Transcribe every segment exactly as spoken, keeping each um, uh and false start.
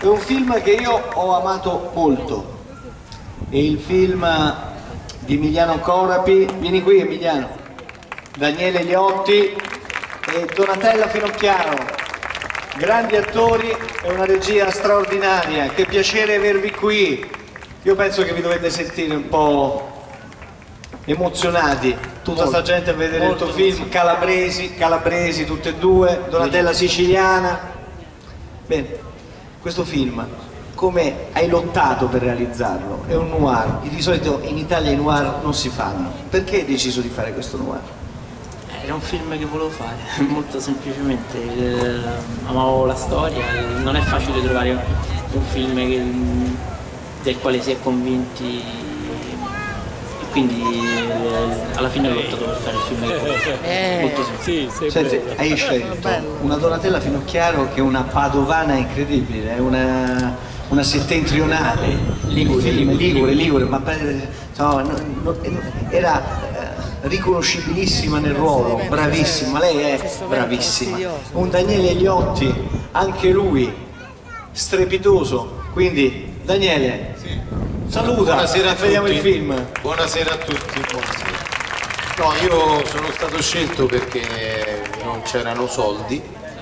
è un film che io ho amato molto, è il film di Emiliano Corapi, vieni qui Emiliano, Daniele Liotti e Donatella Finocchiaro, grandi attori e una regia straordinaria, che piacere avervi qui. Io penso che vi dovete sentire un po' emozionati, tutta sta gente a vedere il tuo film, calabresi, calabresi tutte e due, Donatella siciliana. Bene, questo film, come hai lottato per realizzarlo? È un noir, di solito in Italia i noir non si fanno, perché hai deciso di fare questo noir? Era un film che volevo fare, molto semplicemente, eh, amavo la storia, non è facile trovare un film che, del quale si è convinti, e quindi eh, alla fine ho lottato per fare il film eh, molto semplice. Sì, senti, hai scelto una Donatella Finocchiaro che è una padovana incredibile, è una, una settentrionale, ligure, ligure, ligure, ma no, no, no, era riconoscibilissima nel ruolo, bravissima, lei è bravissima. Un Daniele Liotti, anche lui strepitoso, quindi Daniele, sì. Saluta, buonasera a vediamo tutti. Il film. Buonasera a tutti, buonasera. No, io sono stato scelto perché non c'erano soldi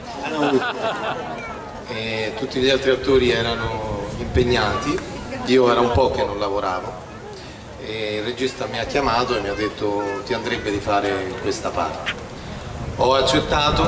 e tutti gli altri attori erano impegnati, io era un po' che non lavoravo. E il regista mi ha chiamato e mi ha detto ti andrebbe di fare questa parte. Ho accettato.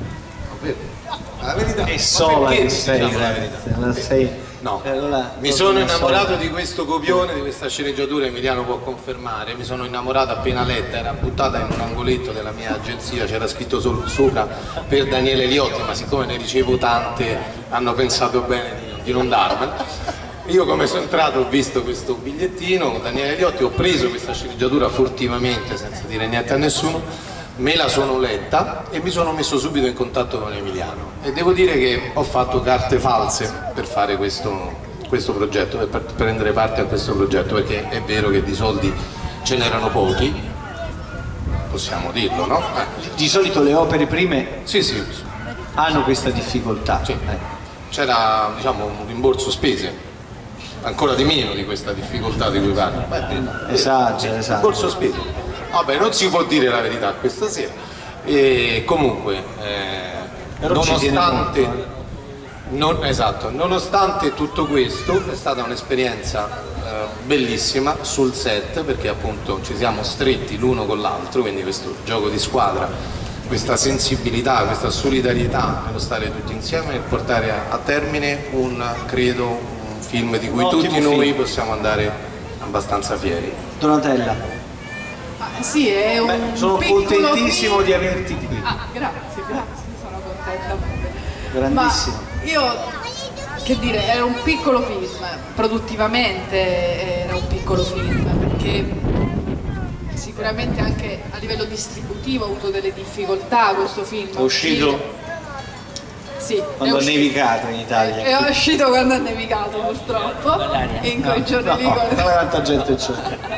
La verità è sola che sei, diciamo la verità. sei. No, allora, mi sono innamorato di questo copione, di questa sceneggiatura, Emiliano può confermare, mi sono innamorato appena letta, era buttata in un angoletto della mia agenzia, c'era scritto solo sopra per Daniele Liotti, ma siccome ne ricevo tante hanno pensato bene di, di non darmela. Io come sono entrato ho visto questo bigliettino, Daniele Liotti, ho preso questa sceneggiatura furtivamente senza dire niente a nessuno, me la sono letta e mi sono messo subito in contatto con Emiliano e devo dire che ho fatto carte false per fare questo, questo progetto, per prendere parte a questo progetto, perché è vero che di soldi ce n'erano pochi, possiamo dirlo, no? Eh. Di solito le opere prime sì, sì. hanno questa difficoltà. Sì. Eh. C'era diciamo, un rimborso spese, ancora di meno di questa difficoltà di cui parlo. Esatto, esatto. Rimborso spese. Vabbè, non si può dire la verità questa sera. E comunque, eh, nonostante, non, esatto, nonostante tutto questo, è stata un'esperienza eh, bellissima sul set, perché appunto ci siamo stretti l'uno con l'altro, quindi questo gioco di squadra, questa sensibilità, questa solidarietà nello stare tutti insieme e portare a, a termine un, credo, un film di cui tutti noi film. possiamo andare abbastanza fieri. Donatella. Ah, sì, è un Beh, sono contentissimo film. di averti qui. Ah, grazie, grazie, sono contenta. Grandissimo. Ma io, che dire, era un piccolo film, produttivamente era un piccolo film, perché sicuramente anche a livello distributivo ha avuto delle difficoltà questo film. È uscito sì, quando ha nevicato in Italia. È, è uscito quando ha nevicato purtroppo, in quei no, giorni no, lì. No, con... tanta gente c'è.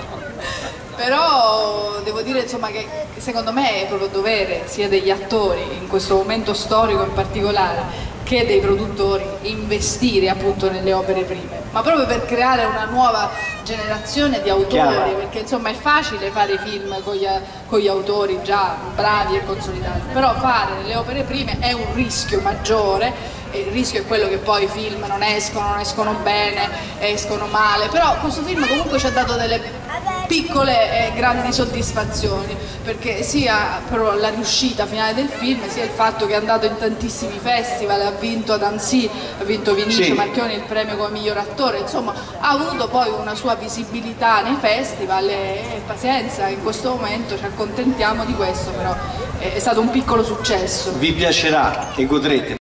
Però devo dire insomma che secondo me è proprio dovere sia degli attori in questo momento storico in particolare che dei produttori investire appunto nelle opere prime, ma proprio per creare una nuova generazione di autori. Chiaro. Perché insomma è facile fare film con gli, con gli autori già bravi e consolidati, però fare le opere prime è un rischio maggiore. Il rischio è quello che poi i film non escono, non escono bene, escono male, però questo film comunque ci ha dato delle piccole e grandi soddisfazioni, perché sia però la riuscita finale del film, sia il fatto che è andato in tantissimi festival, ha vinto ad Annecy, ha vinto Vinicio sì. Marchioni il premio come miglior attore, insomma ha avuto poi una sua visibilità nei festival e, e pazienza, in questo momento ci accontentiamo di questo, però è, è stato un piccolo successo. Vi piacerà e godrete.